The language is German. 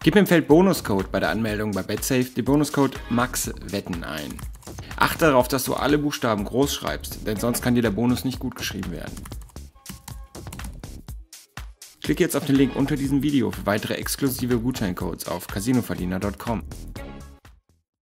Gib im Feld Bonuscode bei der Anmeldung bei Betsafe den Bonuscode MAXWETTEN ein. Achte darauf, dass du alle Buchstaben groß schreibst, denn sonst kann dir der Bonus nicht gut geschrieben werden. Klicke jetzt auf den Link unter diesem Video für weitere exklusive Gutscheincodes auf casinoverdiener.com.